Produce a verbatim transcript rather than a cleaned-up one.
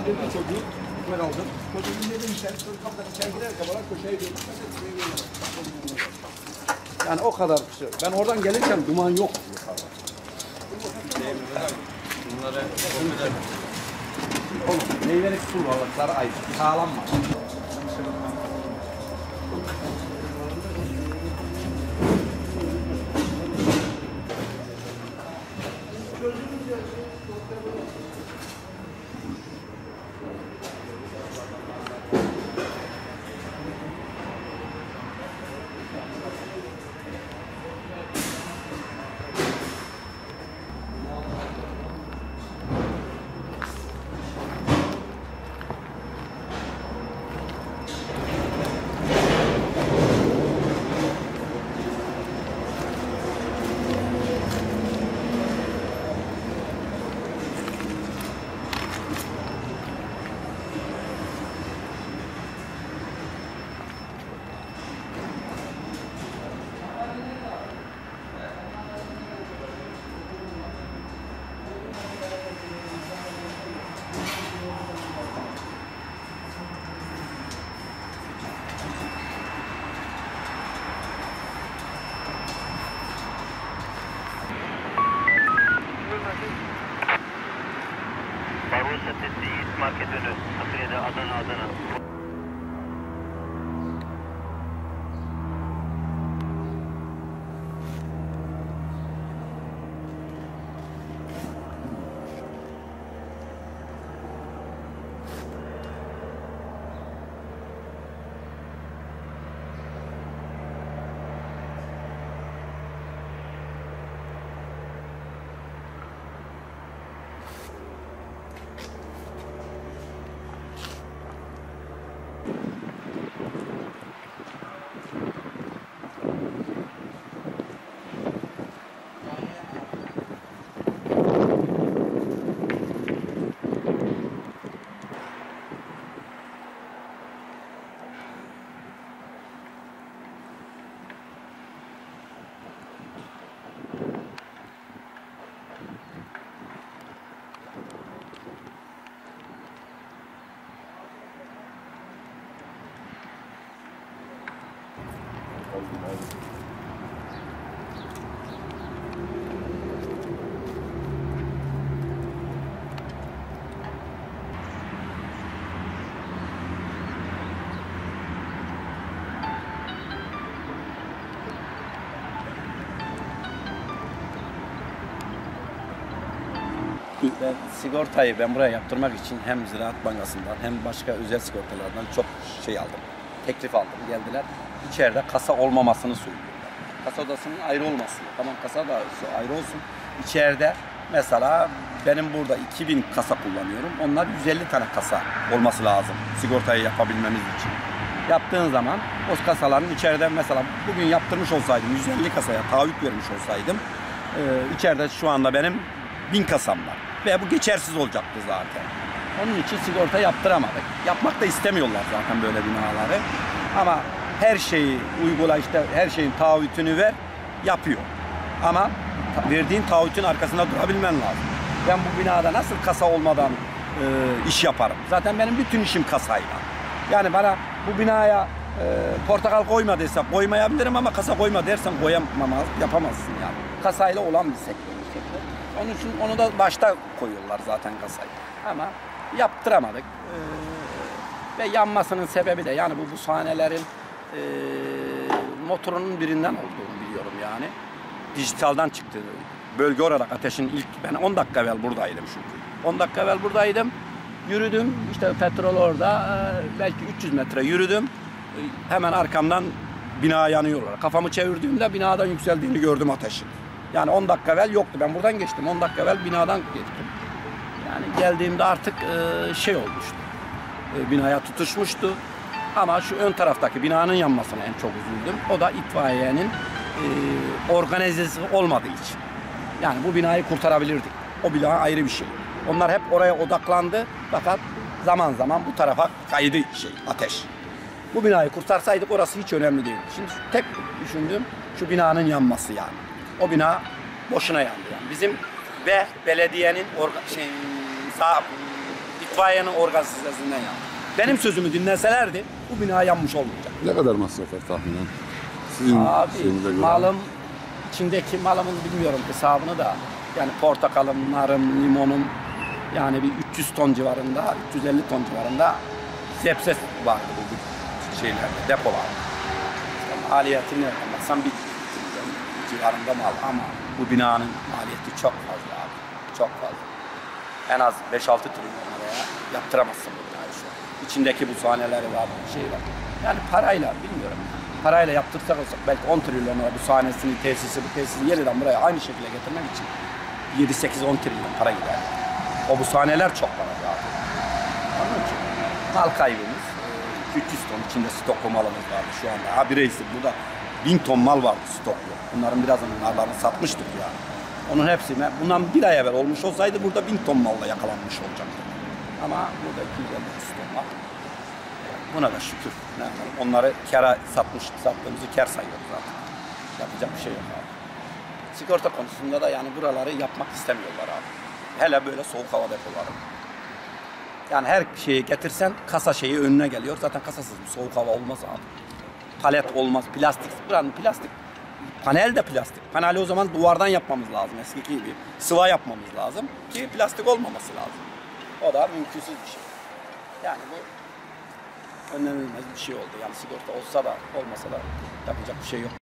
indirdi çocuğu. Ben aldım. Çocuğun dedim sen kapıdan sen girerken bana köşeye dönüp yani o kadar şey. Ben oradan gelirken duman yok. Bunları Oğlum meyvelik su balıkları ayrı. Sağlam var. Barbaros Adresi Yiğit Market önü. Akıye'de Adana Adana. Ben sigortayı ben buraya yaptırmak için hem Ziraat Bankası'ndan hem başka özel sigortalardan çok şey aldım. Teklif aldım. Geldiler. İçeride kasa olmamasını söylüyorlar. Kasa odasının ayrı olmasını. Tamam kasa da ayrı olsun. İçeride mesela benim burada iki bin kasa kullanıyorum. Onlar yüz elli tane kasa olması lazım sigortayı yapabilmemiz için. Yaptığın zaman o kasaların içeride mesela bugün yaptırmış olsaydım yüz elli kasaya taahhüt vermiş olsaydım e, içeride şu anda benim bin kasam var. Ve bu geçersiz olacaktı zaten. Onun için sigorta yaptıramadık. Yapmak da istemiyorlar zaten böyle binaları. Ama her şeyi uygula işte her şeyin taahhütünü ver, yapıyor. Ama verdiğin taahhütün arkasında durabilmen lazım. Ben bu binada nasıl kasa olmadan e, iş yaparım? Zaten benim bütün işim kasayla. Yani bana bu binaya e, portakal koyma desem koymayabilirim ama kasa koyma dersen koyamamaz, yapamazsın yani. Kasayla olan bir sektör. Onun için onu da başta koyuyorlar zaten kasayı. Ama yaptıramadık. Ee, ve yanmasının sebebi de yani bu bu sahnelerin e, motorunun birinden olduğunu biliyorum yani. Dijitaldan çıktı. Bölge olarak ateşin ilk ben on dakika evvel buradaydım çünkü. on dakika evvel buradaydım. Yürüdüm. İşte petrol orada. E, belki üç yüz metre yürüdüm. E, hemen arkamdan bina yanıyorlar. Kafamı çevirdiğimde binadan yükseldiğini gördüm ateşin. Yani on dakika evvel yoktu. Ben buradan geçtim. on dakika evvel binadan geçtim. Yani geldiğimde artık e, şey olmuştu. E, binaya tutuşmuştu. Ama şu ön taraftaki binanın yanmasına en çok üzüldüm. O da itfaiyenin e, organizesi olmadığı için. Yani bu binayı kurtarabilirdik. O bina ayrı bir şey. Onlar hep oraya odaklandı. Fakat zaman zaman bu tarafa kaydı şey, ateş. Bu binayı kurtarsaydık orası hiç önemli değildi. Şimdi tek düşündüğüm şu binanın yanması yani. O bina boşuna yandı yani. Bizim ve belediyenin orga, şey, sağ, itfaiyenin organizasyonundan yandı. Benim sözümü dinleselerdi bu bina yanmış olmayacak. Ne kadar masraf var tahminen? Sizin Abi şeyinize göre. malım, içindeki malımın bilmiyorum hesabını da. Yani portakalım, narım, limonum yani bir üç yüz ton civarında, üç yüz elli ton civarında zepses vardı bu şeylerde, depolarda. İşte maliyeti nereden baksan bir civarında mal ama bu binanın maliyeti çok fazla abi. Çok fazla. En az beş altı trilyon liraya yaptıramazsın bu binayı şu an. İçindeki bu sahneleri var, şey var. Yani parayla bilmiyorum. Parayla yaptırsak olsak belki on trilyon lira bu sahnesini, tesisi, bu tesisi yeniden buraya aynı şekilde getirmek için yedi sekiz on trilyon para gider. O bu sahneler çok para abi. Onun için mal kaybımız üç yüz ton içinde stoklu malımız vardı şu anda. Ha bir reisi burada bin ton mal vardı stoklu. Bunların birazının narlarını satmıştık ya. Onun hepsi bundan bir ay evvel olmuş olsaydı burada bin ton malla yakalanmış olacaktı. Ama burada iki yüz elli ton var. Buna da şükür. Ne yapalım? Onları kâra satmış, sattığımızı kâr sayıyoruz zaten. Yapacak bir şey yok abi. Sigorta konusunda da yani buraları yapmak istemiyorlar abi. Hele böyle soğuk hava depoları. Yani her şeyi getirsen kasa şeyi önüne geliyor. Zaten kasasız bir soğuk hava olmaz abi. Palet olmaz, plastik. Buranın plastik. Panel de plastik. Paneli o zaman duvardan yapmamız lazım. Eskiki gibi sıva yapmamız lazım ki plastik olmaması lazım. O da mümkünsüz bir şey. Yani bu önlenilmez bir şey oldu. Yani sigorta olsa da olmasa da yapacak bir şey yok.